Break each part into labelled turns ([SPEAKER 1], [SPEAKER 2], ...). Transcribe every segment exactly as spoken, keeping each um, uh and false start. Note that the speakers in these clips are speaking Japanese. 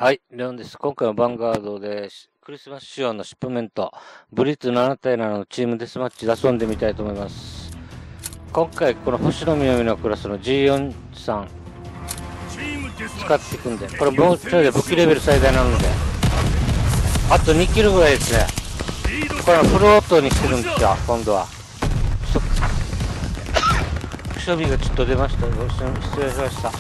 [SPEAKER 1] はい、レオンです。今回はヴァンガードでクリスマス仕様のシップメント、ブリッツななたいななのチームデスマッチで遊んでみたいと思います。今回、この星の南のクラスの ジーよんじゅうさん 使っていくんで、これもうちょいで武器レベル最大なので、あとにキルぐらいですね。これはフルオートにしてるんですよ、今度は。くしゃみがちょっと出ました。失礼しました。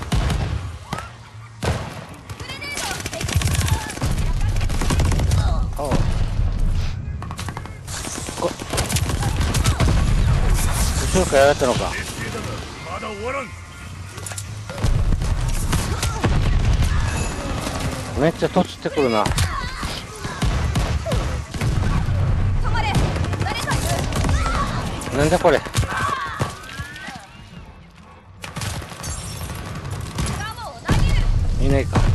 [SPEAKER 1] 後ろからやられたのか。めっちゃとちってくるな。なんだこれ。いないか。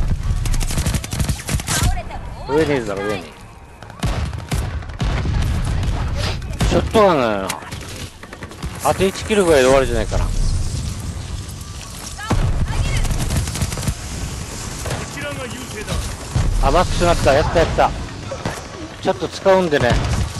[SPEAKER 1] 上にいるだろ、上に。ショットガンだよな。あといちキルぐらいで終わるじゃないかな。あ、マックスなった。やったやった。ちょっと使うんでね。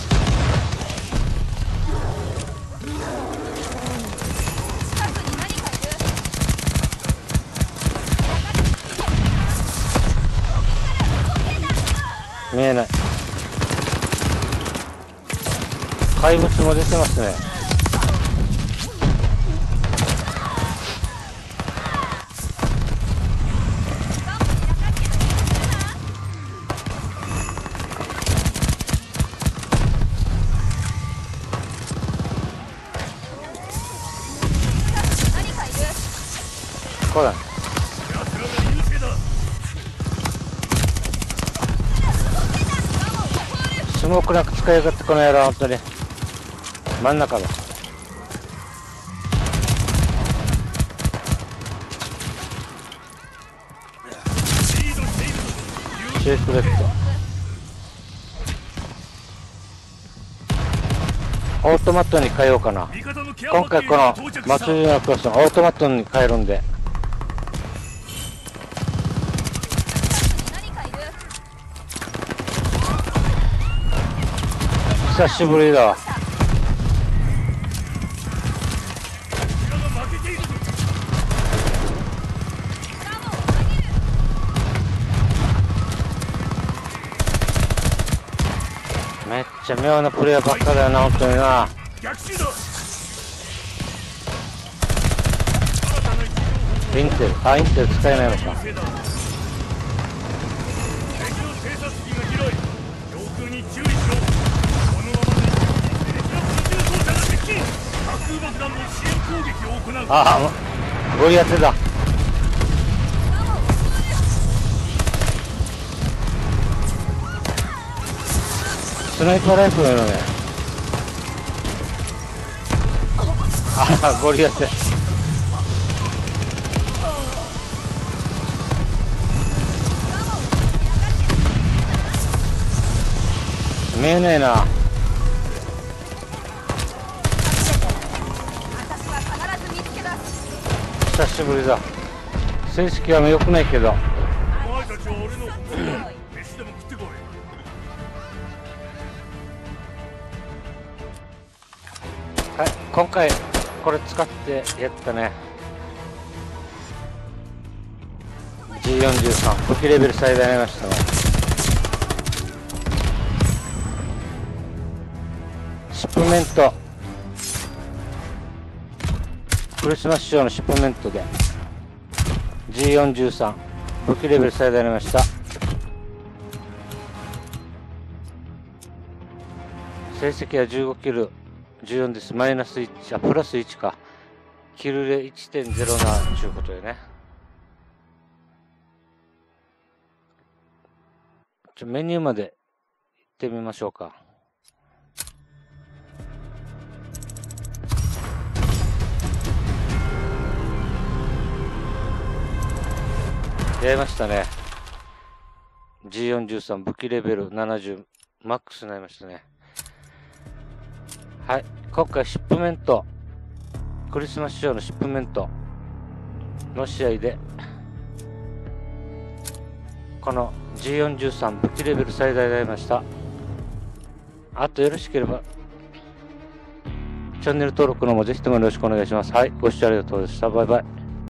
[SPEAKER 1] 見えない。怪物も出てますね。こうだ。スモークなく使いやがってこの野郎、本当に真ん中だ。シェイクレットオートマットに変えようかな。今回この祭りのクラスのオートマットに変えるんで。久しぶりだわ。めっちゃ妙なプレイヤーばっかだよな、本当にな。インテル、あ、インテル使えないのか。ああ、ゴリアテだ。スナイパーライフルのね。ああ、ゴリアテ。見えねえな。久しぶりだ。成績は良くないけど。はい、今回これ使ってやったね。 ジーよんじゅうさん 武器レベル最大になりましたね。シップメント、クリスマス仕様のシップメントで ジーよんじゅうさん 武器レベル最大になりました。成績はじゅうごキルじゅうよんです。マイナスいち、あ、プラスいちか。キルで いちてんゼロなな ということでね。ちょメニューまで行ってみましょうか。やりましたね。ジーよんじゅうさん 武器レベルななじゅうマックスになりましたね。はい、今回シップメント、クリスマス仕様のシップメントの試合でこの ジーよんじゅうさん 武器レベル最大でありました。あとよろしければ、チャンネル登録のもぜひともよろしくお願いします。はい、ご視聴ありがとうございました。バイバイ。